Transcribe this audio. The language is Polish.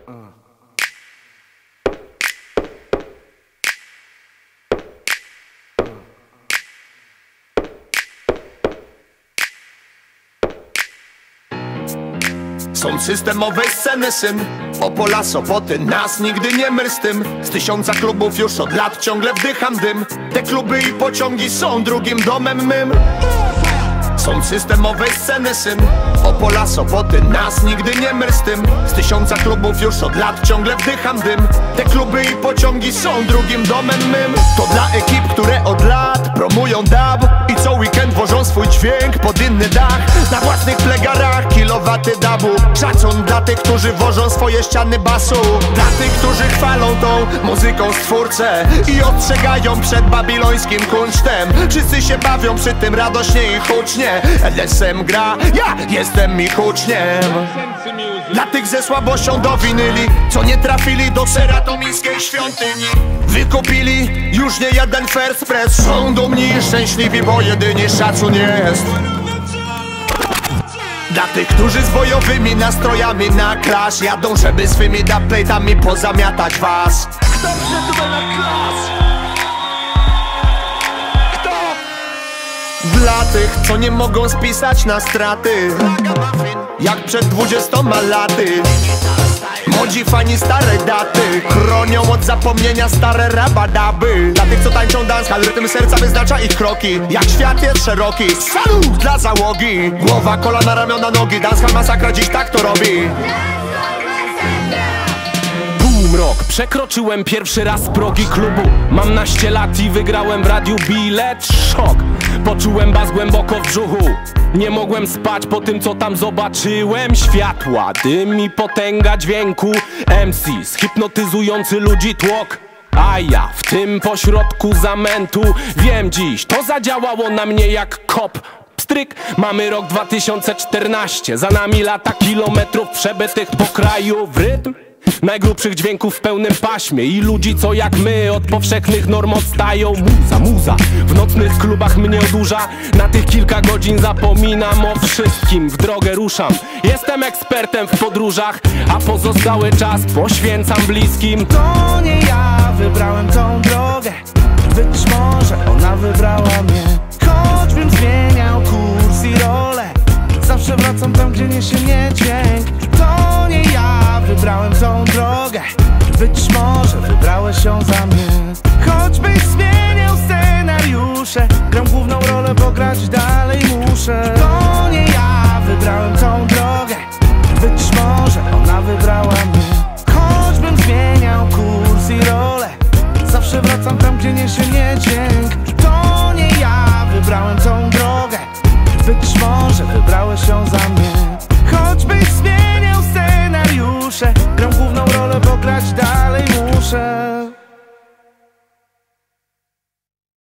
Są systemowej sceny syn, Opola, Sopoty, nas nigdy nie myl z tym. Z 1000 klubów już od lat ciągle wdycham dym. Te kluby i pociągi są drugim domem mym. Są systemowej sceny syn, Opola, Sopoty, nas nigdy nie myl z tym. Z 1000 klubów już od lat ciągle wdycham dym. Te kluby i pociągi są drugim domem mym. To dla ekip, które od lat promują dub i co weekend wożą swój dźwięk pod inny dach. Na własnych plegarach kilowaty dubu. Szacun dla tych, którzy wożą swoje ściany basu. Dla tych, którzy chwalą tą muzyką stwórcę i ostrzegają przed babilońskim kunsztem. Wszyscy się bawią przy tym radośnie i hucznie. LSM gra, ja jestem ich uczniem. Dla tych ze słabością do winyli, co nie trafili do seratomińskiej świątyni. Wykupili już nie jeden first press. Są dumni i szczęśliwi, bo jedynie szacun jest. Dla tych, którzy z bojowymi nastrojami na clash jadą, żeby swymi dubplate'ami pozamiatać was. Kto wszedł na klas? Kto? Dla tych, co nie mogą spisać na straty, jak przed 20 laty. Młodzi fani starej daty chronią od zapomnienia stare rabadaby. Dla tych, co tańczą dancehall, rytm serca wyznacza ich kroki. Jak świat jest szeroki, salut dla załogi. Głowa, kolana, ramiona, nogi, dancehall masakra, dziś tak to robi. Rok. Przekroczyłem pierwszy raz progi klubu. Mam naście lat i wygrałem w radiu bilet. Szok. Poczułem bas głęboko w brzuchu. Nie mogłem spać po tym, co tam zobaczyłem. Światła, dym i potęga dźwięku. MCs, hipnotyzujący ludzi tłok. A ja w tym pośrodku zamętu. Wiem dziś, to zadziałało na mnie jak kop. Pstryk, mamy rok 2014. Za nami lata kilometrów przebytych po kraju w rytm najgrubszych dźwięków w pełnym paśmie i ludzi, co jak my od powszechnych norm odstają. Muza w nocnych klubach mnie odurza. Na tych kilka godzin zapominam o wszystkim. W drogę ruszam, jestem ekspertem w podróżach, a pozostały czas poświęcam bliskim. To nie ja wybrałem tą drogę, być może ona wybrała mnie. Choćbym zmieniał kurs i rolę, zawsze wracam tam, gdzie niesie mnie dźwięk. To nie ja wybrałem tą drogę, być może wybrałeś ją za mnie. Choćbyś zmieniał scenariusze, gram główną rolę, bo grać dalej muszę. To nie ja wybrałem tą drogę, być może ona wybrała mnie. Choćbym zmieniał kurs i rolę, zawsze wracam tam, gdzie niesie mnie dźwięk. To nie ja wybrałem tą drogę, być może wybrałeś ją za mnie. Choćbyś